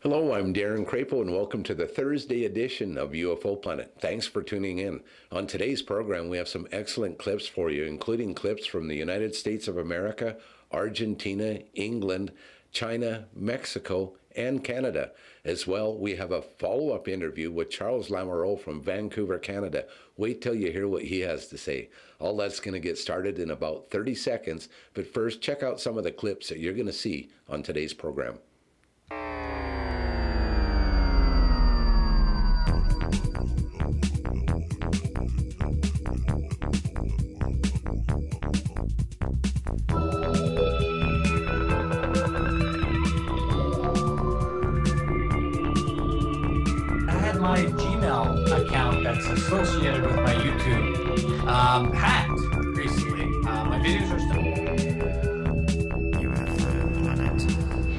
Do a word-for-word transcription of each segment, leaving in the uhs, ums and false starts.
Hello, I'm Darin Crapo, and welcome to the Thursday edition of U F O Planet. Thanks for tuning in. On today's program, we have some excellent clips for you, including clips from the United States of America, Argentina, England, China, Mexico, and Canada. As well, we have a follow-up interview with Charles Lamoureux from Vancouver, Canada. Wait till you hear what he has to say. All that's going to get started in about thirty seconds, but first, check out some of the clips that you're going to see on today's program. My Gmail account that's associated with my YouTube um, hacked recently. Uh, my videos are still. U F O Planet.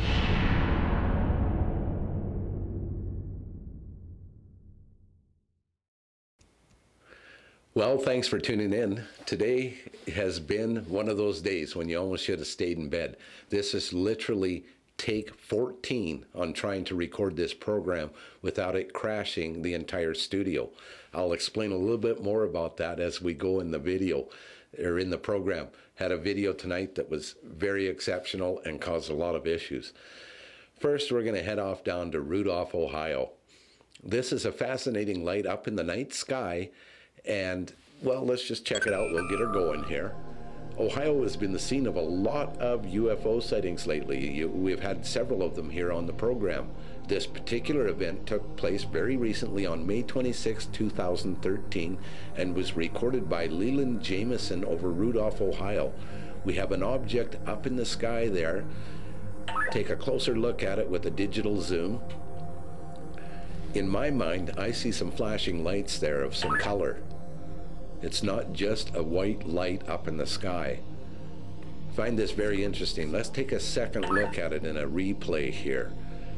Well, thanks for tuning in. Today has been one of those days when you almost should have stayed in bed. This is literally take fourteen on trying to record this program without it crashing the entire studio. I'll explain a little bit more about that as we go in the video or in the program. Had a video tonight that was very exceptional and caused a lot of issues. First, we're going to head off down to Rudolph, Ohio. This is a fascinating light up in the night sky, and well, let's just check it out. We'll get her going here. Ohio has been the scene of a lot of U F O sightings lately. You, we've had several of them here on the program. This particular event took place very recently on May twenty-sixth, two thousand thirteen, and was recorded by Leland Jameson over Rudolph, Ohio. We have an object up in the sky there. Take a closer look at it with a digital zoom. In my mind, I see some flashing lights there of some color. It's not just a white light up in the sky. I find this very interesting. Let's take a second look at it in a replay here.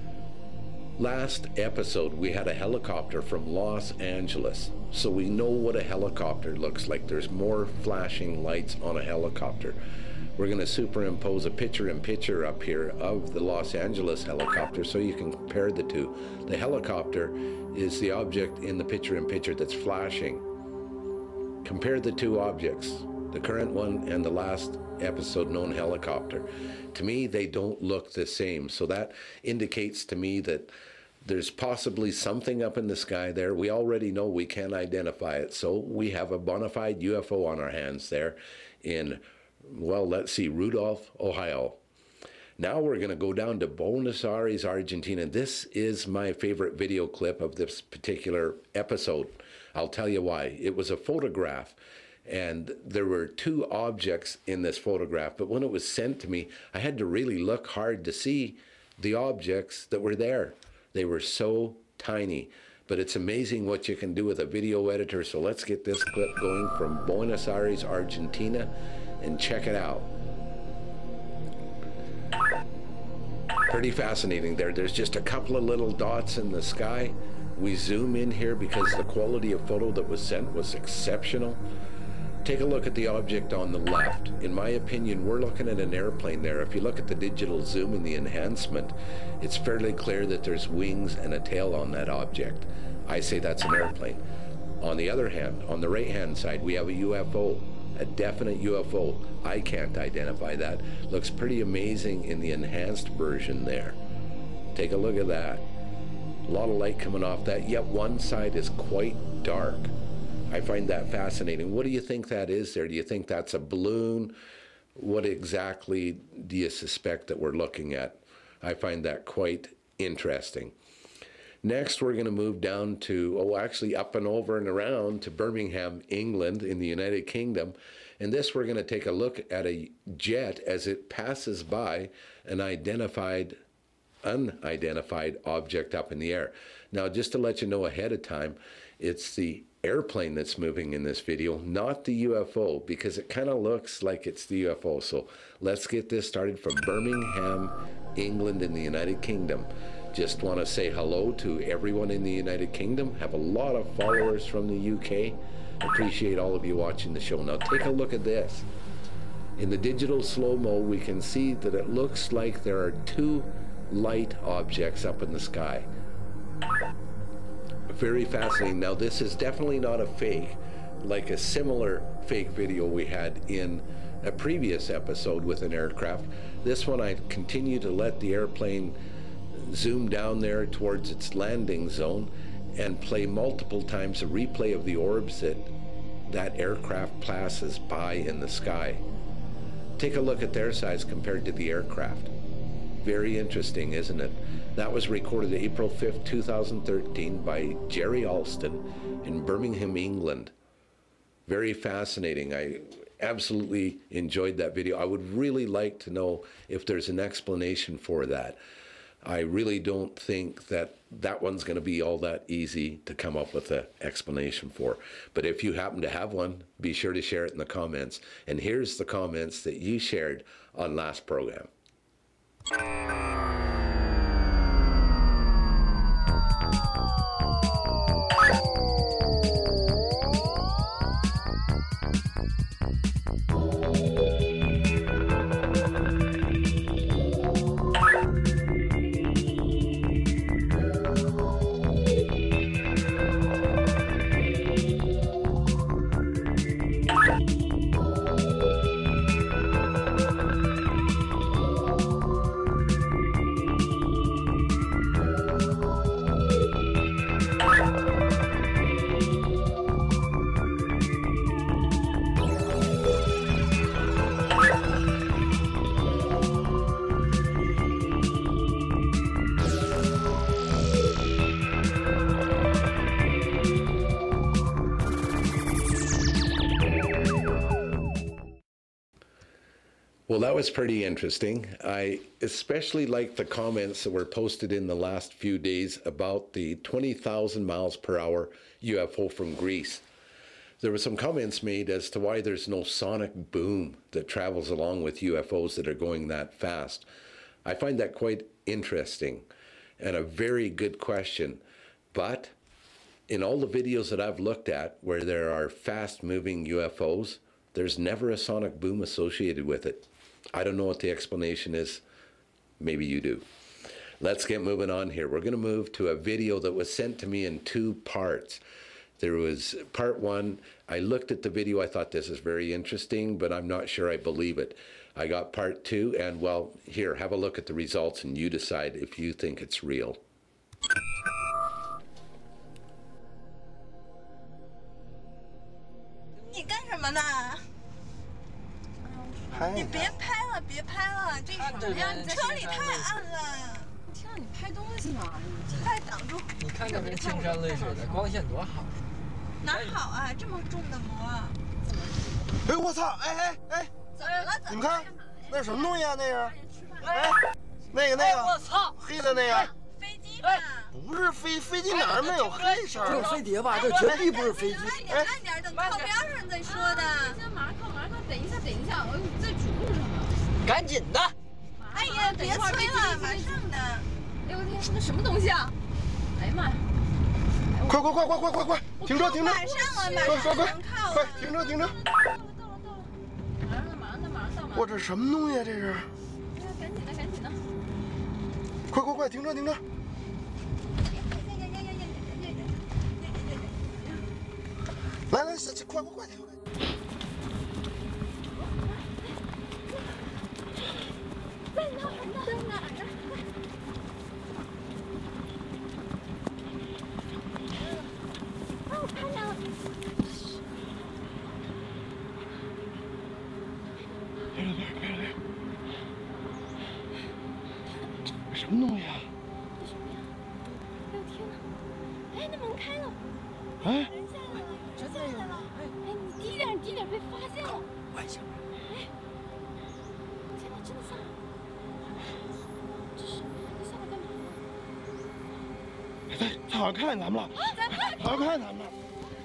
Last episode, we had a helicopter from Los Angeles, so we know what a helicopter looks like. There's more flashing lights on a helicopter. We're going to superimpose a picture-in-picture up here of the Los Angeles helicopter so you can compare the two. The helicopter is the object in the picture-in-picture that's flashing. Compare the two objects, the current one and the last episode known helicopter. To me, they don't look the same. So that indicates to me that there's possibly something up in the sky there. We already know we can't identify it. So we have a bona fide U F O on our hands there in, well, let's see, Rudolph, Ohio. Now we're going to go down to Buenos Aires, Argentina. This is my favorite video clip of this particular episode. I'll tell you why. It was a photograph, and there were two objects in this photograph, but when it was sent to me, I had to really look hard to see the objects that were there. They were so tiny, but it's amazing what you can do with a video editor. So let's get this clip going from Buenos Aires, Argentina, and check it out. Pretty fascinating there. There's just a couple of little dots in the sky. We zoom in here because the quality of photo that was sent was exceptional. Take a look at the object on the left. In my opinion, we're looking at an airplane there. If you look at the digital zoom and the enhancement, it's fairly clear that there's wings and a tail on that object. I say that's an airplane. On the other hand, on the right-hand side, we have a U F O, a definite U F O. I can't identify that. Looks pretty amazing in the enhanced version there. Take a look at that. A lot of light coming off that, yet one side is quite dark. I find that fascinating. What do you think that is there? Do you think that's a balloon? What exactly do you suspect that we're looking at? I find that quite interesting. Next, we're going to move down to, oh, actually up and over and around to Birmingham, England in the United Kingdom. And this, we're going to take a look at a jet as it passes by an identified unidentified object up in the air. Now, just to let you know ahead of time, it's the airplane that's moving in this video, not the U F O, because it kind of looks like it's the U F O. So let's get this started from Birmingham, England in the United Kingdom. Just want to say hello to everyone in the United Kingdom. Have a lot of followers from the U K. Appreciate all of you watching the show. Now take a look at this. In the digital slow-mo, we can see that it looks like there are two light objects up in the sky. Very fascinating. Now, this is definitely not a fake, like a similar fake video we had in a previous episode with an aircraft. This one, I continue to let the airplane zoom down there towards its landing zone and play multiple times a replay of the orbs that that aircraft passes by in the sky. Take a look at their size compared to the aircraft. Very interesting, isn't it? That was recorded April fifth, two thousand thirteen by Jerry Alston in Birmingham, England. Very fascinating. I absolutely enjoyed that video. I would really like to know if there's an explanation for that. I really don't think that that one's going to be all that easy to come up with an explanation for. But if you happen to have one, be sure to share it in the comments. And here's the comments that you shared on last program. Well, that was pretty interesting. I especially liked the comments that were posted in the last few days about the twenty thousand miles per hour U F O from Greece. There were some comments made as to why there's no sonic boom that travels along with U F Os that are going that fast. I find that quite interesting and a very good question. But in all the videos that I've looked at where there are fast-moving U F Os, there's never a sonic boom associated with it. I don't know what the explanation is. Maybe you do. Let's get moving on here. We're going to move to a video that was sent to me in two parts. There was part one. I looked at the video. I thought this is very interesting, but I'm not sure I believe it. I got part two, and well, here, have a look at the results and you decide if you think it's real. 你干什么呢？你别拍了，别拍了，这什么呀？车里太暗了。天啊，你拍东西呢？你快挡住！你看这边青山绿水的，光线多好。哪好啊？这么重的膜。哎，我操！哎哎哎！怎么了？你们看，那是什么东西啊？那是？哎，那个那个，我操，黑的那个。飞机吧？不是飞飞机哪儿没有黑色？这是飞碟吧？这绝对不是飞机。慢点，慢点，等靠边上再说的。先马上靠，马上靠，等一下，等一下，我在主路上呢。赶紧的！哎呀，别催了，马上的。哎呦我天，那什么东西啊？哎呀妈呀！快快快快快快快，停车停车！马上了，马上能靠了。快停车停车！到了到了到了，马上的马上的马上到。我这什么东西啊？这是？哎呀，赶紧的赶紧的！快快快，停车停车！ 来来，小七，快快快点！在哪儿呢？在哪儿呢？啊，我看见了！别了别了别了别了！什么东西啊？这什么呀？哎呦天哪！哎，那门开了！哎。 真的有！哎，哎，你低点，低点，被发现了！外星人！哎，天哪，真的下来！这是他下来干嘛呢？哎，他好像看见咱们了！好像看见咱们了！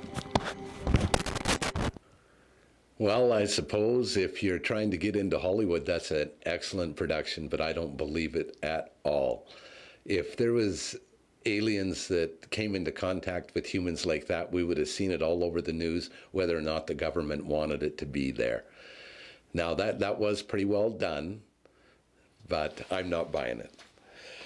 Well, I suppose if you're trying to get into Hollywood, that's an excellent production, but I don't believe it at all. If there was aliens that came into contact with humans like that, we would have seen it all over the news, whether or not the government wanted it to be there. Now, that, that was pretty well done, but I'm not buying it.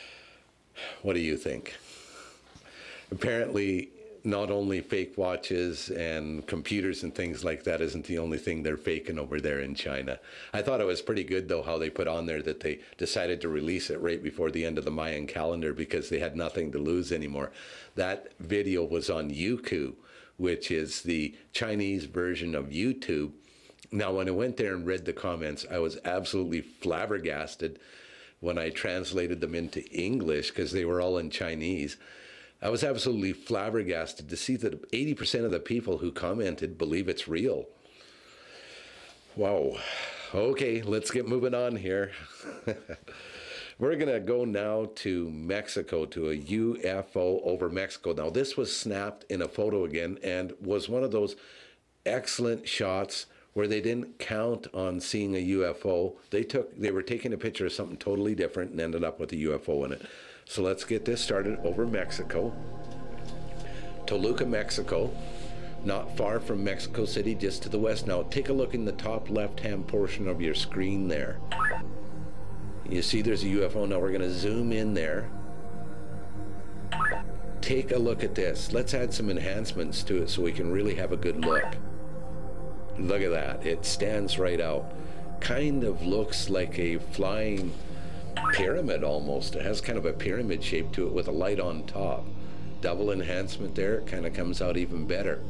What do you think? Apparently, not only fake watches and computers and things like that isn't the only thing they're faking over there in China. I thought it was pretty good, though, how they put on there that they decided to release it right before the end of the Mayan calendar because they had nothing to lose anymore. That video was on Youku, which is the Chinese version of YouTube. Now, when I went there and read the comments, I was absolutely flabbergasted when I translated them into English because they were all in Chinese. I was absolutely flabbergasted to see that eighty percent of the people who commented believe it's real. Wow. Okay, let's get moving on here. We're going to go now to Mexico, to a U F O over Mexico. Now, this was snapped in a photo again and was one of those excellent shots where they didn't count on seeing a U F O. They took, they were taking a picture of something totally different and ended up with a U F O in it. So let's get this started over Mexico. Toluca, Mexico, not far from Mexico City, just to the west. Now take a look in the top left-hand portion of your screen there. You see there's a U F O. Now we're going to zoom in there. Take a look at this. Let's add some enhancements to it so we can really have a good look. Look at that. It stands right out. Kind of looks like a flying pyramid almost. It has kind of a pyramid shape to it with a light on top. Double enhancement there. It kind of comes out even better.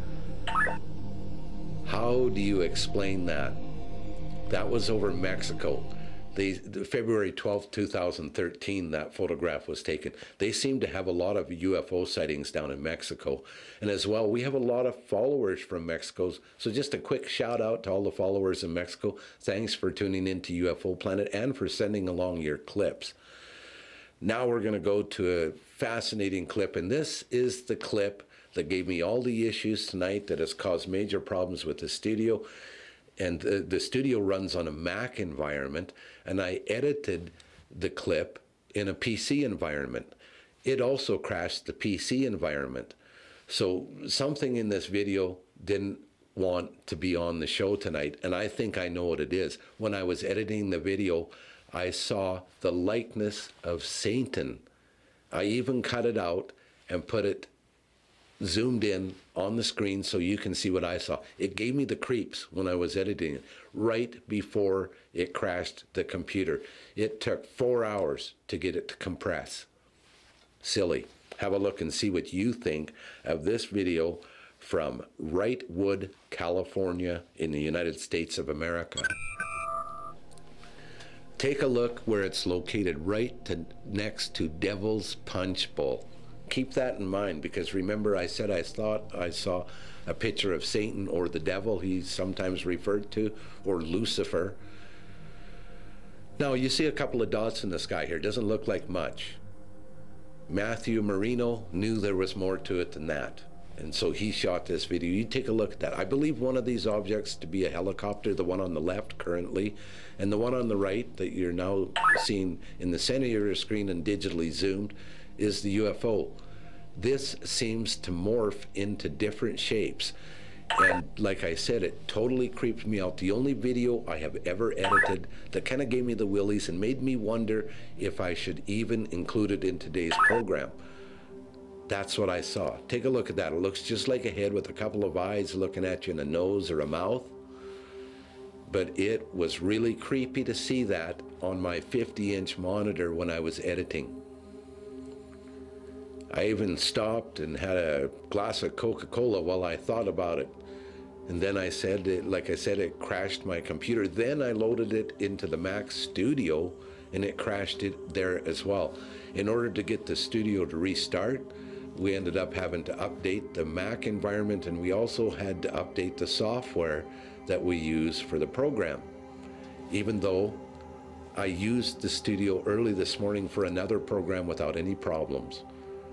How do you explain that? That was over Mexico. They, February twelfth, two thousand thirteen, that photograph was taken. They seem to have a lot of U F O sightings down in Mexico. And as well, we have a lot of followers from Mexico. So just a quick shout out to all the followers in Mexico. Thanks for tuning into U F O Planet and for sending along your clips. Now we're going to go to a fascinating clip. And this is the clip that gave me all the issues tonight that has caused major problems with the studio. And the, the studio runs on a Mac environment, and I edited the clip in a P C environment. It also crashed the P C environment. So something in this video didn't want to be on the show tonight, and I think I know what it is. When I was editing the video, I saw the likeness of Satan. I even cut it out and put it zoomed in on the screen so you can see what I saw. It gave me the creeps when I was editing it, right before it crashed the computer. It took four hours to get it to compress. Silly. Have a look and see what you think of this video from Wrightwood, California in the United States of America. Take a look where it's located, right to, next to Devil's Punch Bowl. Keep that in mind, because remember I said I thought I saw a picture of Satan, or the devil he's sometimes referred to, or Lucifer. Now you see a couple of dots in the sky here. Doesn't look like much. Matthew Marino knew there was more to it than that, and so he shot this video. You take a look at that. I believe one of these objects to be a helicopter, the one on the left currently, and the one on the right that you're now seeing in the center of your screen and digitally zoomed is the U F O. This seems to morph into different shapes. And like I said, it totally creeped me out. The only video I have ever edited that kind of gave me the willies and made me wonder if I should even include it in today's program. That's what I saw. Take a look at that. It looks just like a head with a couple of eyes looking at you and a nose or a mouth. But it was really creepy to see that on my fifty inch monitor when I was editing. I even stopped and had a glass of Coca-Cola while I thought about it. And then I said, it, like I said, it crashed my computer. Then I loaded it into the Mac Studio and it crashed it there as well. In order to get the studio to restart, we ended up having to update the Mac environment, and we also had to update the software that we use for the program. Even though I used the studio early this morning for another program without any problems.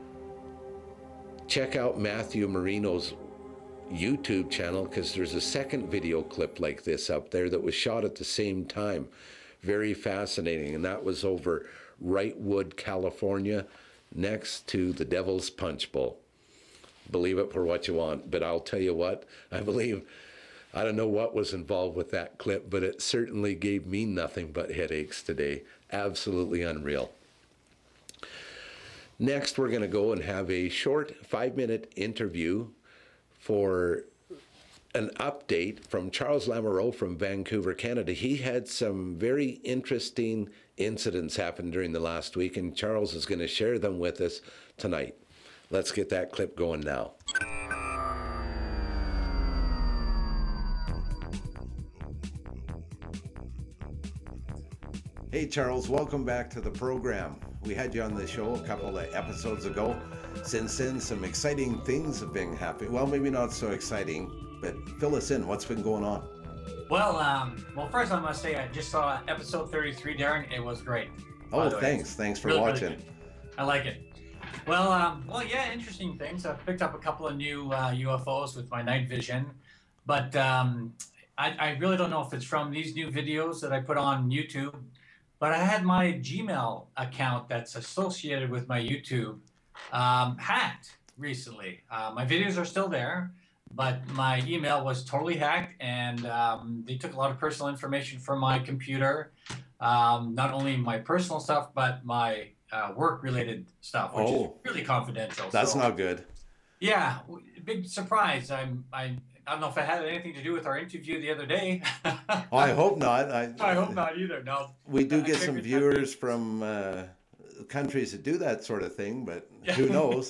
Check out Matthew Marino's YouTube channel, because there's a second video clip like this up there that was shot at the same time. Very fascinating, and that was over Wrightwood, California, next to the Devil's Punch Bowl. Believe it for what you want, but I'll tell you what, I believe, I don't know what was involved with that clip, but it certainly gave me nothing but headaches today. Absolutely unreal. Next, we're going to go and have a short five-minute interview for an update from Charles Lamoureux from Vancouver, Canada. He had some very interesting incidents happen during the last week, and Charles is going to share them with us tonight. Let's get that clip going now. Hey Charles, welcome back to the program. We had you on the show a couple of episodes ago. Since then, some exciting things have been happening. Well, maybe not so exciting, but fill us in. What's been going on? Well, um, well, first I must say I just saw episode thirty-three, Darin. It was great. Oh, thanks. Thanks for really, watching. Really I like it. Well, um, well, yeah, interesting things. I've picked up a couple of new uh, U F Os with my night vision, but um, I, I really don't know if it's from these new videos that I put on YouTube. But I had my Gmail account that's associated with my YouTube um, hacked recently. Uh, my videos are still there, but my email was totally hacked, and um, they took a lot of personal information from my computer. Um, not only my personal stuff, but my uh, work-related stuff, which oh, is really confidential. That's so, not good. Yeah, big surprise. I'm, I, I don't know if it had anything to do with our interview the other day. Oh, I hope not. I, I hope not either. No. We do get some viewers from uh, countries that do that sort of thing, but who knows?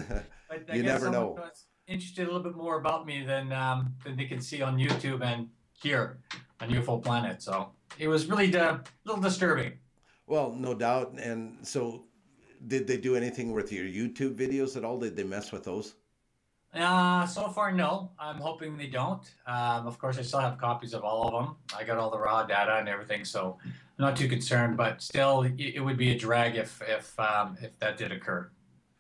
You never know. Interested a little bit more about me than um, than they can see on YouTube and here on U F O Planet. So it was really a little disturbing. Well, no doubt. And so, did they do anything with your YouTube videos at all? Did they mess with those? Uh, so far, no. I'm hoping they don't. Um, of course, I still have copies of all of them. I got all the raw data and everything, so I'm not too concerned. But still, it, it would be a drag if if um, if that did occur.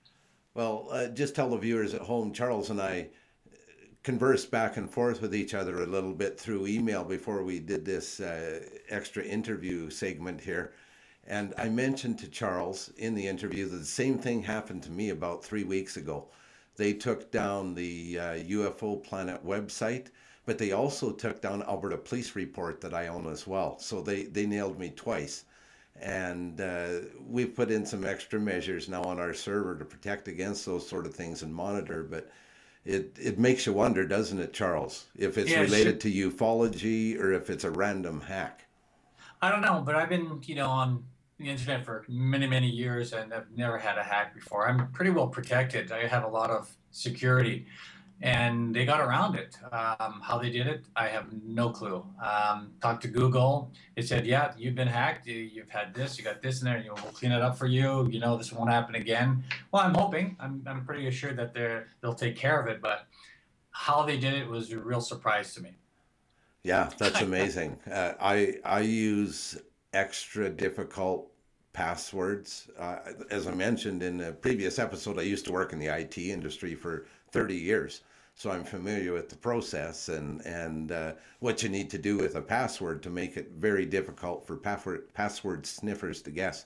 Well, uh, just tell the viewers at home, Charles and I conversed back and forth with each other a little bit through email before we did this uh, extra interview segment here. And I mentioned to Charles in the interview that the same thing happened to me about three weeks ago. They took down the uh, U F O Planet website, but they also took down Alberta Police Report that I own as well. So they, they nailed me twice. And uh, we've put in some extra measures now on our server to protect against those sort of things and monitor. But it, it makes you wonder, doesn't it, Charles, if it's yeah, related to ufology or if it's a random hack? I don't know, but I've been, you know, on the internet for many, many years, and I've never had a hack before. I'm pretty well protected. I have a lot of security, and they got around it. Um, how they did it, I have no clue. Um, talked to Google. It said, yeah, you've been hacked. You, you've had this, you got this in there, and you know, we'll clean it up for you. You know, this won't happen again. Well, I'm hoping. I'm, I'm pretty assured that they're, they'll take care of it, but how they did it was a real surprise to me. Yeah, that's amazing. uh, I, I use extra difficult passwords. Uh, as I mentioned in a previous episode, I used to work in the I T industry for thirty years. So I'm familiar with the process and, and uh, what you need to do with a password to make it very difficult for password, password sniffers to guess.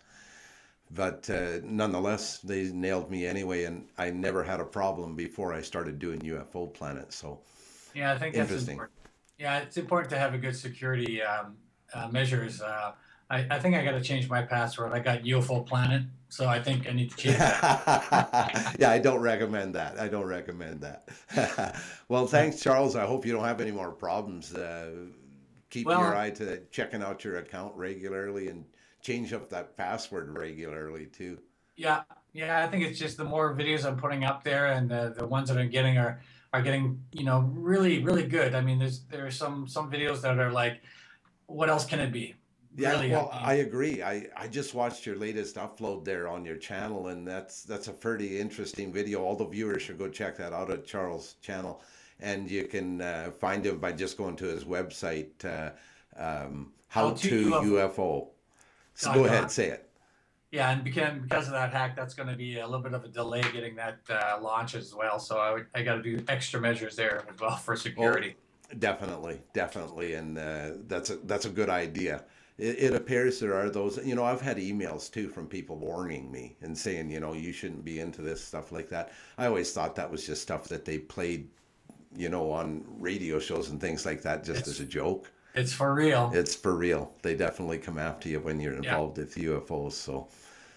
But uh, nonetheless, they nailed me anyway, and I never had a problem before I started doing U F O Planet. So yeah, I think that's interesting. Important. Yeah, it's important to have a good security um, uh, measures. Uh, I, I think I got to change my password. I got U F O Planet, so I think I need to change that. Yeah, I don't recommend that. I don't recommend that. Well, thanks, Charles. I hope you don't have any more problems. Uh, keep well, your eye to checking out your account regularly and change up that password regularly too. Yeah, yeah. I think it's just the more videos I'm putting up there, and the the ones that I'm getting are are getting you know really really good. I mean, there's there are some some videos that are like, what else can it be? Yeah, really well, I agree. I, I just watched your latest upload there on your channel, and that's that's a pretty interesting video. All the viewers should go check that out at Charles' channel, and you can uh, find him by just going to his website, uh, um, How to U F O. So go ahead, say it. Yeah, and because because of that hack, that's going to be a little bit of a delay getting that uh, launch as well. So I would, I got to do extra measures there as well for security. Oh, definitely, definitely, and uh, that's a that's a good idea. It appears there are those, you know, I've had emails too from people warning me and saying, you know, you shouldn't be into this stuff like that. I always thought that was just stuff that they played, you know, on radio shows and things like that, just it's, as a joke. It's for real. It's for real. They definitely come after you when you're involved yeah. with U F Os. So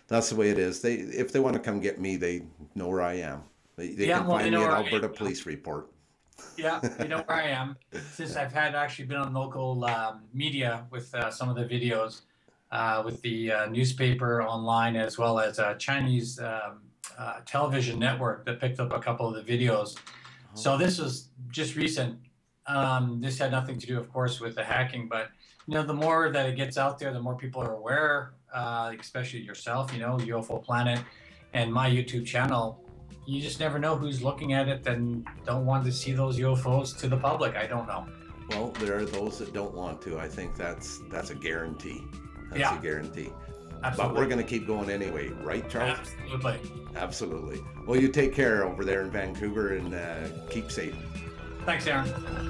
that's the way it is. They, if they want to come get me, they know where I am. They, they Yeah, can well, find they me know at where I Alberta am. Police Report. Yeah, you know where I am. Since I've had actually been on local um, media with uh, some of the videos, uh, with the uh, newspaper online, as well as a Chinese um, uh, television network that picked up a couple of the videos. So this was just recent. Um, this had nothing to do, of course, with the hacking, but you know, the more that it gets out there, the more people are aware, uh, especially yourself, you know, U F O Planet and my YouTube channel. You just never know who's looking at it and don't want to see those U F Os to the public. I don't know. Well, there are those that don't want to. I think that's that's a guarantee. That's Yeah. a guarantee. Absolutely. But we're going to keep going anyway, right, Charles? Absolutely. Absolutely. Well, you take care over there in Vancouver and uh, keep safe. Thanks, Darin.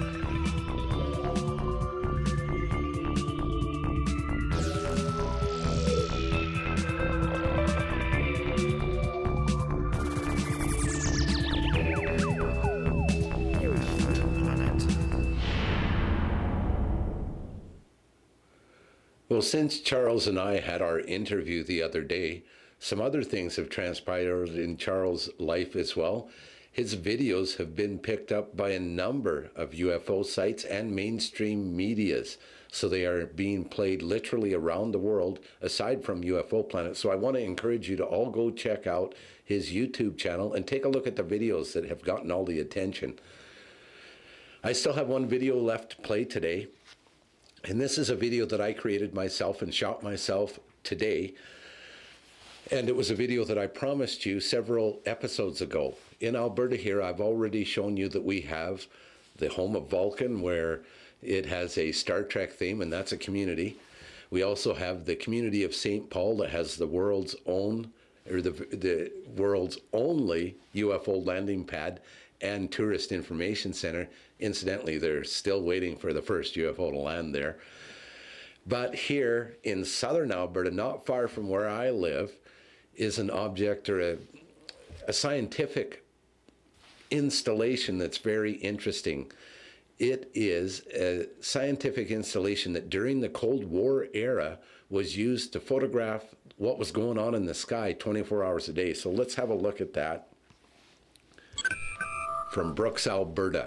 Well, since Charles and I had our interview the other day, some other things have transpired in Charles' life as well. His videos have been picked up by a number of U F O sites and mainstream medias. So they are being played literally around the world, aside from U F O Planet. So I want to encourage you to all go check out his YouTube channel and take a look at the videos that have gotten all the attention. I still have one video left to play today. And this is a video that I created myself and shot myself today. And it was a video that I promised you several episodes ago. In Alberta here, I've already shown you that we have the home of Vulcan, where it has a Star Trek theme, and that's a community. We also have the community of Saint Paul that has the world's own, or the, the world's only U F O landing pad and tourist information center. Incidentally, they're still waiting for the first U F O to land there. But here in southern Alberta, not far from where I live, is an object or a, a scientific installation that's very interesting. It is a scientific installation that during the Cold War era was used to photograph what was going on in the sky twenty-four hours a day. So let's have a look at that from Brooks, Alberta.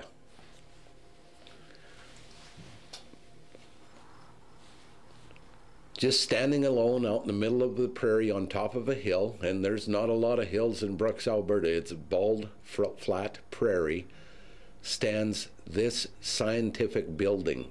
Just standing alone out in the middle of the prairie on top of a hill, and there's not a lot of hills in Brooks, Alberta. It's a bald, flat prairie, stands this scientific building.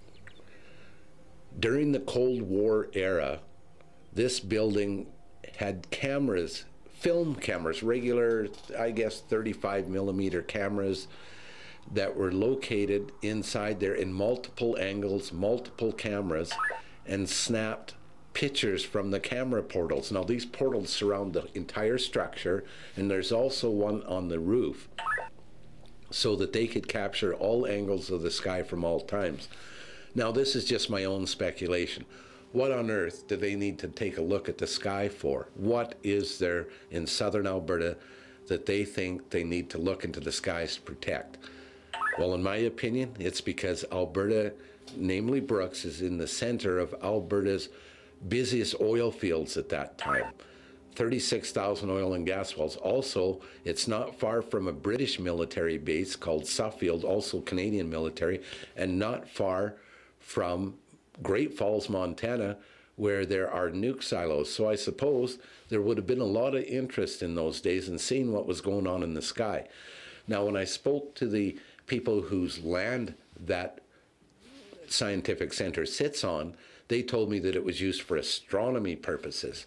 During the Cold War era, this building had cameras, film cameras, regular, I guess, thirty-five millimeter cameras that were located inside there in multiple angles, multiple cameras, and snapped pictures from the camera portals. Now these portals surround the entire structure, and there's also one on the roof so that they could capture all angles of the sky from all times. Now this is just my own speculation. What on earth do they need to take a look at the sky for? What is there in southern Alberta that they think they need to look into the skies to protect? Well, in my opinion, it's because Alberta, namely Brooks, is in the center of Alberta's busiest oil fields at that time. thirty-six thousand oil and gas wells. Also, it's not far from a British military base called Suffield, also Canadian military, and not far from Great Falls, Montana, where there are nuke silos. So I suppose there would have been a lot of interest in those days in seeing what was going on in the sky. Now, when I spoke to the people whose land that scientific center sits on, they told me that it was used for astronomy purposes.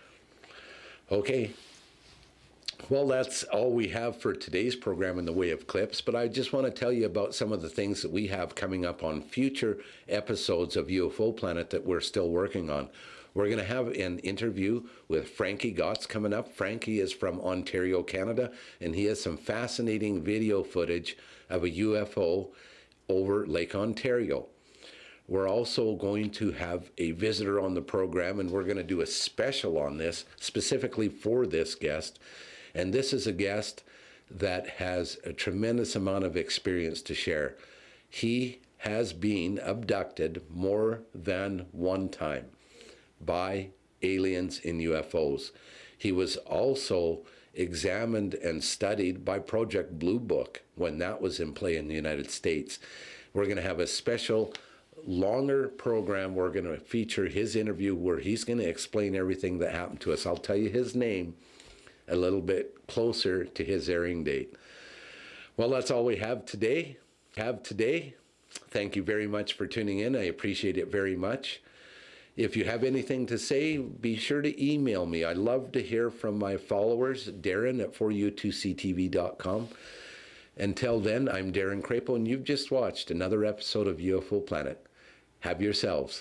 Okay, well, that's all we have for today's program in the way of clips, but I just want to tell you about some of the things that we have coming up on future episodes of U F O Planet that we're still working on. We're going to have an interview with Frankie Gotts coming up. Frankie is from Ontario, Canada, and he has some fascinating video footage of a U F O over Lake Ontario. We're also going to have a visitor on the program, and we're going to do a special on this specifically for this guest. And this is a guest that has a tremendous amount of experience to share. He has been abducted more than one time by aliens and U F Os. He was also examined and studied by Project Blue Book when that was in play in the United States. We're going to have a special longer program. We're going to feature his interview where he's going to explain everything that happened to us. I'll tell you his name a little bit closer to his airing date. Well, that's all we have today. Have today. Thank you very much for tuning in. I appreciate it very much. If you have anything to say, be sure to email me. I love to hear from my followers, Darin at four U two C T V dot com. Until then, I'm Darin Crapo, and you've just watched another episode of U F O Planet. Have yourselves